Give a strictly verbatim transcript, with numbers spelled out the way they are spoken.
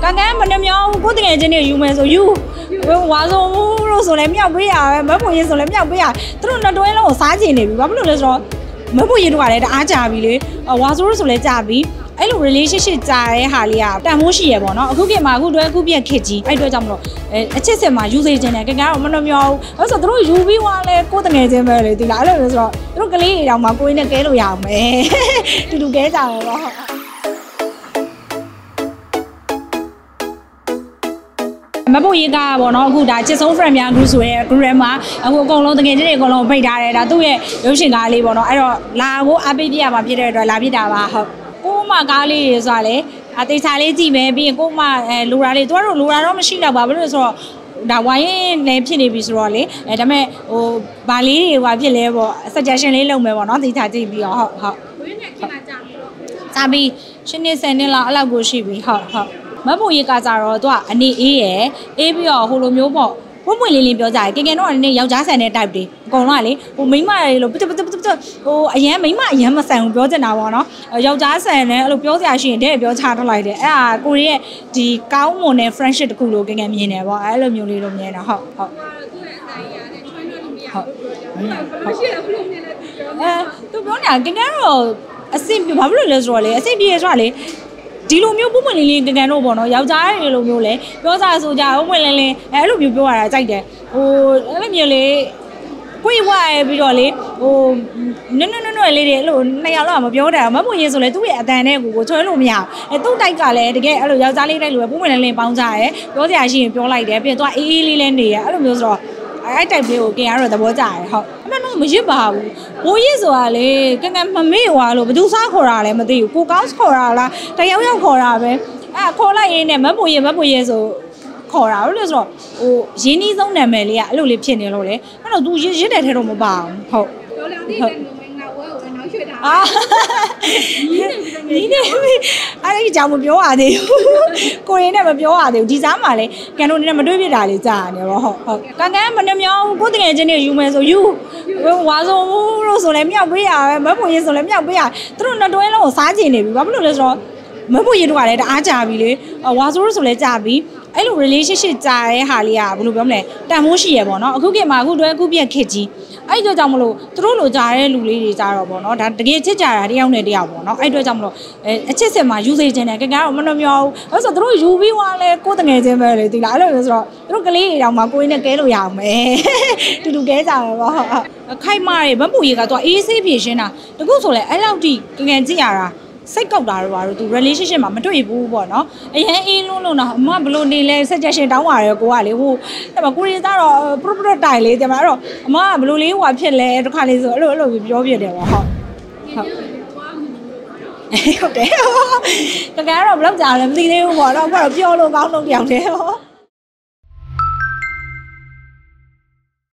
刚刚没那苗，我等下今天有没说有，话说我说来苗不呀，没朋友说来苗不呀，他说那多人我啥钱呢？我不能说没朋友的话来的阿家比嘞，话说说来家比。哎，路 relationship 在哈里啊，但我是也不孬，后边嘛，我都后边客气，哎，对怎么了？哎，这些嘛，有些人呢，刚刚我们那苗，我说都有比话嘞，过得眼睛没嘞，对啦，那就说，都个哩，然后嘛，过年给路样没，都都给咋了？没不一个，我那古代接手 friend 面古说的，古人嘛，我讲了，等下这里讲了，背下来了，都也有些咖喱不孬，哎哟，那我阿伯比阿妈比的多，那比大吧好。我嘛咖喱啥嘞？啊，对菜嘞，这边边我嘛，诶，路上嘞，多少路上我们吃了吧？不是说，那万一那片嘞，比如说嘞，诶，咱们哦，巴黎话片嘞不，实际上嘞，老没往那对菜这边好好。咱们今年三年了，那过去边好好。没不一个咋着多，你 A 诶 ，A 标葫芦苗包。我每年标在，今年我呢要加三年代的，讲哪里？我没买了，不对不对不对不对，我也没买，也没三标在哪玩呢？要加三呢，了标在是的标差出来的，哎呀，过年的高模呢 ，French 的咕噜今年明年吧，哎，了苗里了明年好好。好，嗯，好。呃，都不用讲，今年哦，新标不了说嘞，新标说嘞。ဒီလိုမျိုးပုံမှန်လေးလေးကန်ကန်တော့ပေါ့နော်ယောက်ျားတွေလိုမျိုးလဲပြောစားဆိုကြပုံမှန်လေးလေးအဲအဲ့လိုမျိုးပြောရတာကြိုက်တယ်ဟိုအဲ့လိုမျိုးလေးကိုယ်ဝါပြီးတော့လေဟိုနွန်းနွန်းနွန်းလေးတွေအဲ့လိုနှစ်ယောက်လောက်မပြောတာမမွေရင်ဆိုလဲသူ့ရဲ့အတန်နဲ့ကိုကိုချွဲလို့မရအဲသူ့တိုက်ကလည်းတကယ်အဲ့လိုယောက်ျားလေးတိုက်လိုပဲပုံမှန်လေးလေးပေါင်းကြရဲပြောစရာရှိရင်ပြောလိုက်တယ်ပြီးတော့အေးအေးလေးလေးနေရအဲ့လိုမျိုးဆိုတော့အဲ့တိုက်လေးကိုกินရတော့သဘောကျတယ်ဟုတ်အမှန်တော့မရစ်ပါဘူးဘိုးရစ်ဆိုတာလေကန်ကန်မမေ့ဟွာလို့ဘယ်သူစားခေါ်တာလဲမသိဘူးကိုကောင်းခေါ်တာလားတယောက်ယောက်ခေါ်တာပဲအဲ့ခေါ်လိုက်ရင်းနဲ့မဘိုးရစ်မဘိုးရစ်ဆိုခေါ်တာလို့ဆိုတော့ဟိုရင်းနှီးဆုံးနာမည်လေးကအဲ့လိုလေးဖြစ်နေလို့လေအဲ့တော့ तू ရစ်ရစ်တဲ့ထဲတော့မပါဘူးဟုတ်ပြော两地လည်းမင်းကဝဲဝဲနောက်ရွှေ့တာအာဒီနေ့အဲ့ဒီကြောင့်မပြောရသေးဘူးကိုရင်းနဲ့မပြောရသေးဘူးဒီစားမှာလေကန်တို့နဲ့မတွေးပြတာလေးကြာနေတော့ဟုတ်ဟုတ်ကန်ကန်မနှမြောင်းကိုတကယ်ချင်းနေယူမယ်ဆိုယူဝါဆိုလို့ဆိုလဲမြောက်ပေးရပဲမဖို့ရင်ဆိုလဲမြောက်ပေးရသူတို့နှစ်တွဲလုံးကိုစားကျင်နေပြီဘာဖြစ်လို့လဲဆိုတော့မဖို့ရင်တို့ကလည်းတအားကြာပြီလေဝါဆိုလို့ဆိုလဲကြာပြီအဲ့လို relationship ကြာတဲ့ဟာလေးကဘယ်လိုပြောမလဲတန်မိုးရှိရပေါ့နော်အခုခေတ်မှာအခုတွဲအခုပြက်ခက်ကြီးအဲ့ဒီအတွက်ကြောင့်မလို့သူတို့လိုကြာတဲ့လူလေးတွေကြာတော့ပေါ့နော်ဒါတကယ်ချစ်ကြတာတယောက်နဲ့တယောက်ပေါ့နော်အဲ့ဒီအတွက်ကြောင့်မလို့အဲအချစ်စစ်မှာယူစေခြင်းတယ်ကကတော့မနှမြောဘူးအဲ့ဆိုသူတို့ယူပြီးွားလဲကိုယ်တငယ်ချင်းပဲလေဒီလားအဲ့လိုဆိုတော့သူတို့ကလေးတွေတောင်မှကိုယ်နဲ့ကဲလို့ရအောင်ပဲတူတူကဲကြတယ်ပေါ့ခိုက်မာတွေဗတ်ပူရီကတော့အေးဆေးဖြည့်ရှင်းတာတခုဆိုလဲအဲ့လောက်ထိငငယ်ကြည့်ရတာစိတ်ကောက်တာတော့ဘာလို့သူ relationship မှာမတွေ့ဘူးပေါ့နော်အရင်အေးလုံးလုံးတော့အမဘလို့နေလဲ suggestion တောင်းပါရယ်ကိုကလေဟိုအဲ့မှာကိုရီသားတော့ product တိုင်လေးတယ်မှာအဲ့တော့အမကဘလို့လေးဟိုဖြစ်လဲတစ်ခါလေးဆိုအဲ့လိုအဲ့လိုပြောပြတယ်ပေါ့ဟုတ်ဟုတ်ဟုတ်တယ်တကယ်တော့ဘလောက်ကြာလဲမသိသေးဘူးပေါ့တော့ဘာလို့ပြောလို့ကောင်းလို့တယောက်တည်းဟော